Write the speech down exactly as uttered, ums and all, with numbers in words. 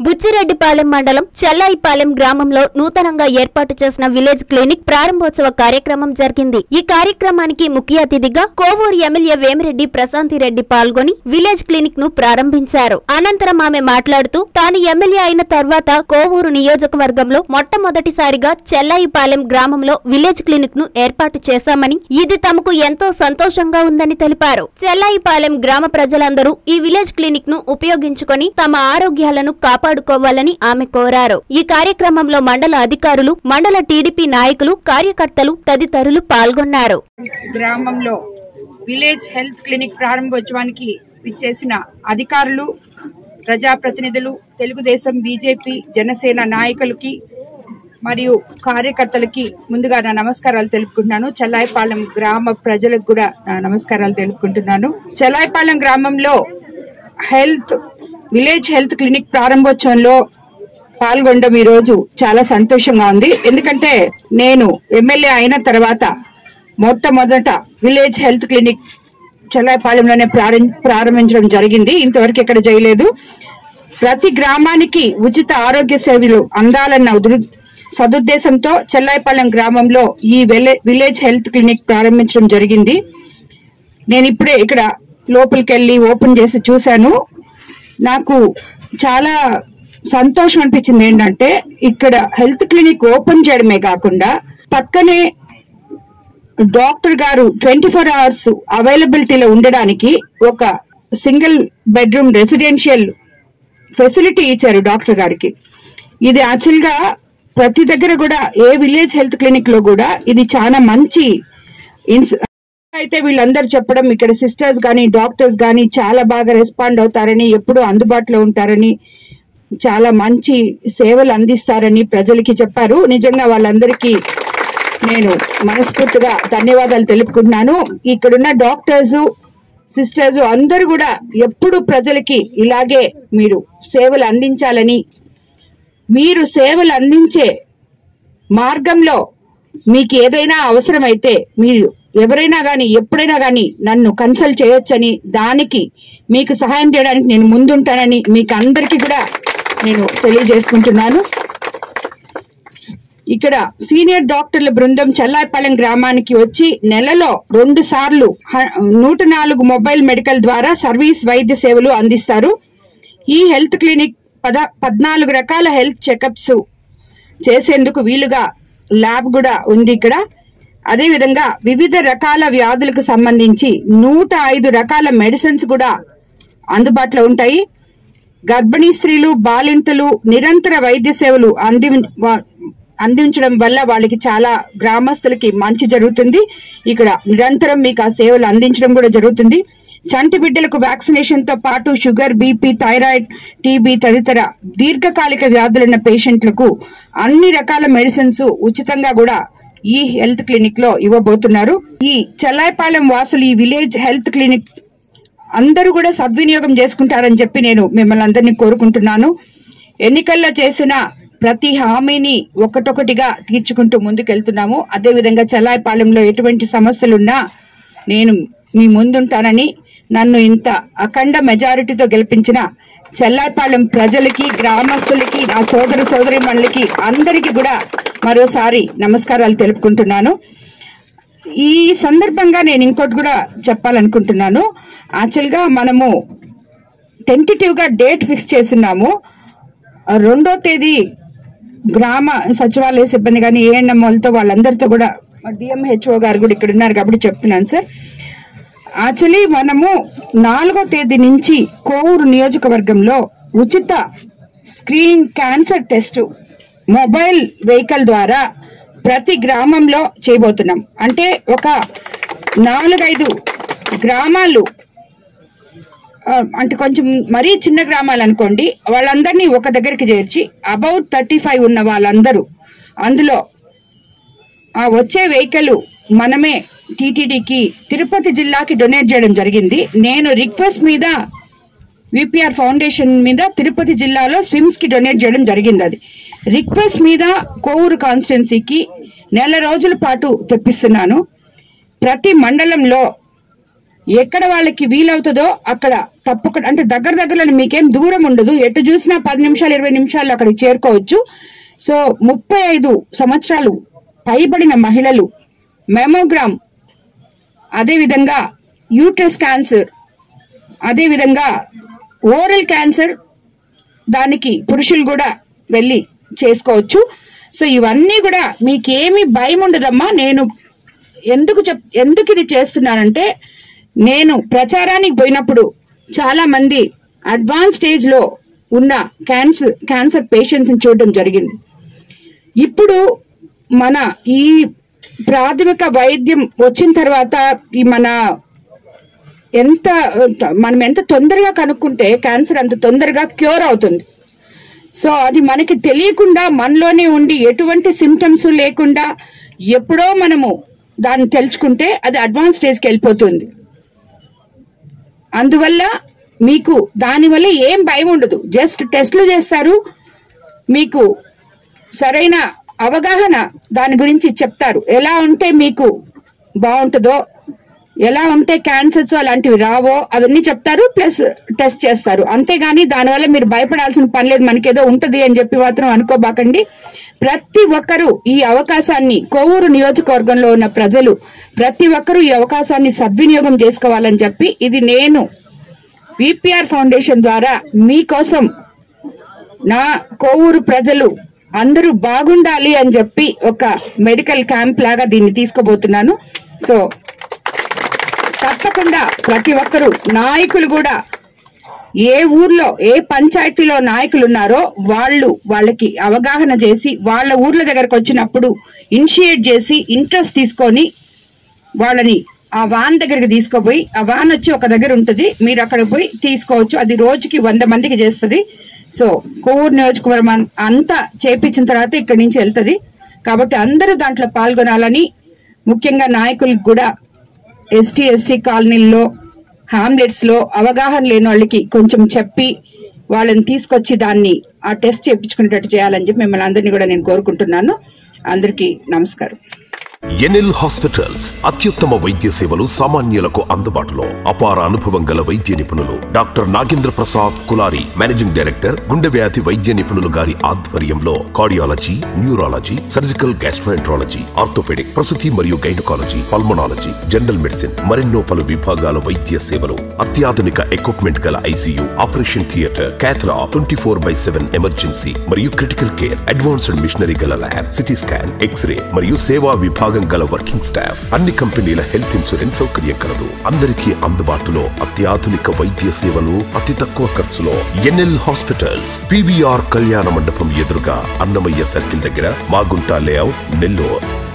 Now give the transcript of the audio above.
బుచ్చిరెడ్డిపాలెం మండలం చెల్లాయిపాలెం గ్రామంలో నూతనంగా ఏర్పాటు చేసిన విలేజ్ క్లినిక్ ప్రారంభోత్సవ కార్యక్రమం జరిగింది. ఈ కార్యక్రమానికి ముఖ్య అతిథిగా కోవూరు ఎమ్మెల్యే వేమిరెడ్డి ప్రశాంతిరెడ్డి పాల్గొని విలేజ్ క్లినిక్ ను ప్రారంభించారు. అనంతరం ఆమె మాట్లాడుతూ తాను ఎమ్మెల్యే అయిన తర్వాత కోవూరు నియోజకవర్గంలో మొట్టమొదటిసారిగా చెల్లాయిపాలెం గ్రామంలో విలేజ్ క్లినిక్ ను ఏర్పాటు చేశామని, ఇది తమకు ఎంతో సంతోషంగా ఉందని తెలిపారు. చెల్లాయిపాలెం గ్రామ ప్రజలందరూ ఈ విలేజ్ క్లినిక్ ను ఉపయోగించుకొని తమ ఆరోగ్యాలను కాపాడుకోవాలని ఆమె కోరారు. ఈ కార్యక్రమంలో మండల అధికారులు, మండల టీడీపీ నాయకులు, కార్యకర్తలు తదితరులు పాల్గొన్నారు. గ్రామంలో విలేజ్ హెల్త్ క్లినిక్ ప్రారంభోత్సవానికి విచ్చేసిన అధికారులు, ప్రజాప్రతినిధులు, తెలుగుదేశం, బీజేపీ, జనసేన నాయకులకి మరియు కార్యకర్తలకి ముందుగా నా నమస్కారాలు తెలుపుకుంటున్నాను. చెల్లాయిపాలెం గ్రామ ప్రజలకు కూడా నా నమస్కారాలు తెలుపుకుంటున్నాను. చెల్లాయిపాలెం గ్రామంలో హెల్త్ విలేజ్ హెల్త్ క్లినిక్ ప్రారంభోత్సవంలో పాల్గొనడం ఈ రోజు చాలా సంతోషంగా ఉంది. ఎందుకంటే నేను ఎమ్మెల్యే అయిన తర్వాత మొట్టమొదట విలేజ్ హెల్త్ క్లినిక్ చెల్లాయిపాలెంలోనే ప్రారంభించడం జరిగింది. ఇంతవరకు ఎక్కడ చేయలేదు. ప్రతి గ్రామానికి ఉచిత ఆరోగ్య సేవలు అందాలన్న సదుద్దేశంతో చెల్లాయిపాలెం గ్రామంలో ఈ విలేజ్ హెల్త్ క్లినిక్ ప్రారంభించడం జరిగింది. నేను ఇప్పుడే ఇక్కడ లోపలికి వెళ్ళి ఓపెన్ చేసి చూశాను. నాకు చాలా సంతోషం అనిపించింది. ఏంటంటే ఇక్కడ హెల్త్ క్లినిక్ ఓపెన్ చేయడమే కాకుండా పక్కనే డాక్టర్ గారు ట్వంటీ ఫోర్ అవర్స్ అవైలబిలిటీలో ఉండడానికి ఒక సింగిల్ బెడ్రూమ్ రెసిడెన్షియల్ ఫెసిలిటీ ఇచ్చారు డాక్టర్ గారికి. ఇది యాక్చువల్ గా ప్రతి దగ్గర కూడా ఏ విలేజ్ హెల్త్ క్లినిక్ లో కూడా ఇది చాలా మంచి అయితే వీళ్ళందరూ చెప్పడం, ఇక్కడ సిస్టర్స్ గానీ డాక్టర్స్ గానీ చాలా బాగా రెస్పాండ్ అవుతారని, ఎప్పుడూ అందుబాటులో ఉంటారని, చాలా మంచి సేవలు అందిస్తారని ప్రజలకి చెప్పారు. నిజంగా వాళ్ళందరికీ నేను మనస్ఫూర్తిగా ధన్యవాదాలు తెలుపుకుంటున్నాను. ఇక్కడున్న డాక్టర్స్, సిస్టర్స్ అందరూ కూడా ఎప్పుడు ప్రజలకి ఇలాగే మీరు సేవలు అందించాలని, మీరు సేవలు అందించే మార్గంలో మీకు ఏదైనా అవసరమైతే మీరు ఎవరైనా గానీ ఎప్పుడైనా గానీ నన్ను కన్సల్ట్ చేయొచ్చని, దానికి మీకు సహాయం చేయడానికి నేను ముందుంటానని మీకు అందరికీ కూడా నేను తెలియజేసుకుంటున్నాను. ఇక్కడ సీనియర్ డాక్టర్ల బృందం చెల్లాయిపాలెం గ్రామానికి వచ్చి నెలలో రెండు సార్లు నూట నాలుగు మొబైల్ మెడికల్ ద్వారా సర్వీస్ వైద్య సేవలు అందిస్తారు. ఈ హెల్త్ క్లినిక్ పద పద్నాలుగు రకాల హెల్త్ చెకప్స్ చేసేందుకు వీలుగా ల్యాబ్ కూడా ఉంది ఇక్కడ. అదేవిధంగా వివిధ రకాల వ్యాధులకు సంబంధించి నూట ఐదు రకాల మెడిసిన్స్ కూడా అందుబాటులో ఉంటాయి. గర్భిణీ స్త్రీలు, బాలింతలు నిరంతర వైద్య సేవలు అంది అందించడం వల్ల వాళ్ళకి చాలా గ్రామస్తులకి మంచి జరుగుతుంది. ఇక్కడ నిరంతరం మీకు ఆ సేవలు అందించడం కూడా జరుగుతుంది. చంటి బిడ్డలకు వ్యాక్సినేషన్ తో పాటు షుగర్, బీపీ, థైరాయిడ్, టీబీ తదితర దీర్ఘకాలిక వ్యాధులున్న పేషెంట్లకు అన్ని రకాల మెడిసిన్స్ ఉచితంగా కూడా ఈ హెల్త్ క్లినిక్ లో ఇవ్వబోతున్నారు. ఈ చెల్లాయిపాలెం వాసులు ఈ విలేజ్ హెల్త్ క్లినిక్ అందరూ కూడా సద్వినియోగం చేసుకుంటారని చెప్పి నేను మిమ్మల్ని అందరినీ కోరుకుంటున్నాను. ఎన్నికల్లో చేసిన ప్రతి హామీని ఒకటొకటిగా తీర్చుకుంటూ ముందుకెళ్తున్నాము. అదేవిధంగా చెల్లాయిపాలెంలో ఎటువంటి సమస్యలున్నా నేను మీ ముందుంటానని, నన్ను ఇంత అఖండ మెజారిటీతో గెలిపించిన చెల్లాయిపాలెం ప్రజలకి, గ్రామస్తులకి, నా సోదర సోదరి మనులకి అందరికీ కూడా మరోసారి నమస్కారాలు తెలుపుకుంటున్నాను. ఈ సందర్భంగా నేను ఇంకోటి కూడా చెప్పాలనుకుంటున్నాను. యాక్చువల్గా మనము టెంటేటివ్ గా డేట్ ఫిక్స్ చేస్తున్నాము. రెండో తేదీ గ్రామ సచివాలయ సిబ్బంది కానీ ఏఎన్ఎంలతో వాళ్ళందరితో కూడా, డిఎంహెచ్ఓ గారు కూడా ఇక్కడ ఉన్నారు కాబట్టి చెప్తున్నాను సార్. యాక్చువల్లీ మనము నాలుగో తేదీ నుంచి కోవూరు నియోజకవర్గంలో ఉచిత screening cancer test mobile vehicle ద్వారా ప్రతి గ్రామంలో చేయబోతున్నాం. అంటే ఒక నాలుగైదు గ్రామాలు, అంటే కొంచెం మరీ చిన్న గ్రామాలు అనుకోండి, వాళ్ళందరినీ ఒక దగ్గరికి చేర్చి అబౌట్ థర్టీ ఫైవ్ ఉన్న వాళ్ళందరూ అందులో ఆ వచ్చే వెహికల్ మనమే టీటీడీకి తిరుపతి జిల్లాకి డొనేట్ చేయడం జరిగింది. నేను రిక్వెస్ట్ మీద విపిఆర్ ఫౌండేషన్ మీద తిరుపతి జిల్లాలో స్విమ్స్ కి డొనేట్ చేయడం జరిగింది. అది రిక్వెస్ట్ మీద కోవూరు కాన్స్టిట్యున్సీకి నెల రోజుల పాటు తెప్పిస్తున్నాను. ప్రతి మండలంలో ఎక్కడ వాళ్ళకి వీలవుతుందో అక్కడ తప్పకుండా, అంటే దగ్గర దగ్గరలో మీకేం దూరం ఉండదు, ఎటు చూసినా పది నిమిషాలు ఇరవై నిమిషాల్లో అక్కడికి చేరుకోవచ్చు. సో ముప్పై ఐదు సంవత్సరాలు పైబడిన మహిళలు మెమోగ్రామ్, అదేవిధంగా యూట్రస్ క్యాన్సర్, అదేవిధంగా ఓరల్ క్యాన్సర్, దానికి పురుషులు కూడా వెళ్ళి చేసుకోవచ్చు. సో ఇవన్నీ కూడా మీకేమి భయం ఉండదమ్మా. నేను ఎందుకు చెప్ ఎందుకు ఇది చేస్తున్నానంటే, నేను ప్రచారానికి పోయినప్పుడు చాలా మంది అడ్వాన్స్ స్టేజ్ లో ఉన్న క్యాన్సర్ క్యాన్సర్ పేషెంట్స్ ని చూడడం జరిగింది. ఇప్పుడు మన ఈ ప్రాథమిక వైద్యం వచ్చిన తర్వాత ఈ మన ఎంత మనం ఎంత తొందరగా కనుక్కుంటే క్యాన్సర్ అంత తొందరగా క్యూర్ అవుతుంది. సో అది మనకి తెలియకుండా మనలోనే ఉండి ఎటువంటి సిమ్టమ్స్ లేకుండా ఎప్పుడో మనము దాన్ని తెలుసుకుంటే అది అడ్వాన్స్ స్టేజ్కి వెళ్ళిపోతుంది. అందువల్ల మీకు దానివల్ల ఏం భయం ఉండదు. జస్ట్ టెస్టులు చేస్తారు, మీకు సరైన అవగాహన దాని గురించి చెప్తారు, ఎలా ఉంటే మీకు బాగుంటుందో, ఎలా ఉంటే క్యాన్సర్స్ అలాంటివి రావో అవన్నీ చెప్తారు, ప్లస్ టెస్ట్ చేస్తారు. అంతేగాని దానివల్ల మీరు భయపడాల్సిన పని లేదు, మనకేదో ఉంటుంది అని చెప్పి మాత్రం అనుకోబాకండి. ప్రతి ఒక్కరూ ఈ అవకాశాన్ని, కోవూరు నియోజకవర్గంలో ఉన్న ప్రజలు ప్రతి ఒక్కరూ ఈ అవకాశాన్ని సద్వినియోగం చేసుకోవాలని చెప్పి, ఇది నేను విపిఆర్ ఫౌండేషన్ ద్వారా మీకోసం, నా కోవూరు ప్రజలు అందరూ బాగుండాలి అని చెప్పి ఒక మెడికల్ క్యాంప్ లాగా దీన్ని తీసుకోబోతున్నాను. సో తప్పకుండా ప్రతి ఒక్కరూ నాయకులు కూడా, ఏ ఊర్లో ఏ పంచాయతీలో నాయకులు ఉన్నారో వాళ్ళు వాళ్ళకి అవగాహన చేసి, వాళ్ళ ఊర్ల దగ్గరకు వచ్చినప్పుడు ఇనిషియేట్ చేసి ఇంట్రెస్ట్ తీసుకొని వాళ్ళని ఆ వాన్ దగ్గరికి తీసుకుపోయి, ఆ వాన్ వచ్చి ఒక దగ్గర ఉంటుంది, మీరు అక్కడ పోయి తీసుకోవచ్చు. అది రోజుకి వంద మందికి చేస్తుంది. సో కోవూరు నియోజకవర్గం అంతా చేపించిన తర్వాత ఇక్కడి నుంచి వెళ్తుంది. కాబట్టి అందరూ దాంట్లో పాల్గొనాలని, ముఖ్యంగా నాయకులకు కూడా ఎస్టీ ఎస్టీ కాలనీల్లో, హామ్లెట్స్ లో అవగాహన లేని వాళ్ళకి కొంచెం చెప్పి వాళ్ళని తీసుకొచ్చి దాన్ని ఆ టెస్ట్ చేయించుకునేటట్టు చేయాలని చెప్పి మిమ్మల్ని అందరినీ కూడా నేను కోరుకుంటున్నాను. అందరికీ నమస్కారం. ఎన్ఎల్ హాస్పిటల్స్ అత్యుత్తమ వైద్య సేవలు సామాన్యులకు అందుబాటులో. అపార అనుభవం గల వైద్య నిపుణులు doctor Nagendra Prasad Kulari, managing director, గుండె వ్యాధి వైద్య నిపుణులు గారి ఆధ్వర్యంలో cardiology, neurology, surgical gastroenterology, orthopaedic, ప్రసూతి మరియు గైనకాలజీ, పల్మనాలజీ, జనరల్ మెడిసిన్, మరెన్నో పలు విభాగాల వైద్య సేవలు, అత్యాధునిక ఎక్విప్మెంట్ గల ICU, operation theatre, cath lab, twenty four by seven emergency మరియు క్రిటికల్ కేర్, అడ్వాన్స్డ్ మిషనరీ గల ల్యాబ్, సిటీ స్కాన్, ఎక్స్రే మరియు సేవా విభాగం గల వర్కింగ్ స్టాఫ్, అన్ని కంపెనీల హెల్త్ ఇన్సూరెన్స్ సౌకర్యం కలదు. అందరికీ అందుబాటులో అత్యాధునిక వైద్య సేవలు అతి తక్కువ ఖర్చులో. ఎన్ఎల్ హాస్పిటల్స్, పీవీఆర్ కళ్యాణ మండపం ఎదురుగా, అన్నమయ్య సర్కిల్ దగ్గర, మాగుంట లేఅవుట్, నెల్లూరు.